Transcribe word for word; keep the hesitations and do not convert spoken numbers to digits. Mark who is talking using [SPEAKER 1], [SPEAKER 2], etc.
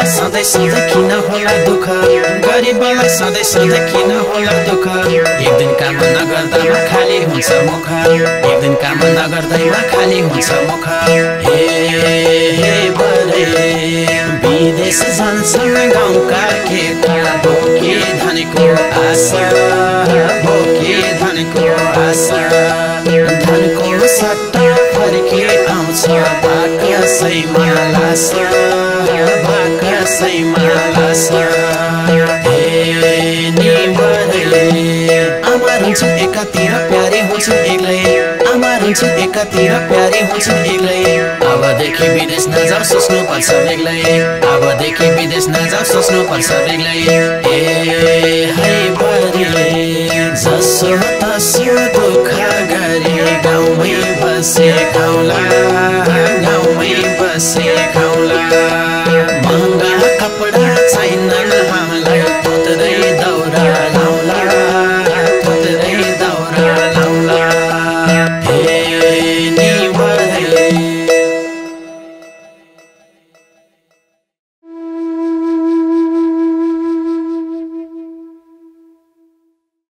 [SPEAKER 1] सधैँ सधैँ किन होला दुःख गरिबलाई सधैँ सधैँ किन होला दुःख एक दिन काम नगर्दामा खाली हुन्छ मुख एक दिन काम नगर्दैमा खाली हुन्छ मुख हे हे बरे विदेश जान्छन् गाउँका केटा बोके धनको आशा बोके धनको आशा धनको सट्टा फर्के आउँछ बाकसैमा लास बाकसैमा लास हे नि बरे आमा रुन्छ एकातिर प्यारी हुन्छ एक्लै आमा रुन्छ एकातिर प्यारी हुन्छ एक्लै अबदेखि विदेश नजाऊ सोच्नु पर्छ बेग्लै अबदेखि विदेश नजाऊ सोच्नु पर्छ बेग्लै ए है बरे जसो तसो दुःख गरी गाउँमै बसे खाउला गाउँमै बसे खाउला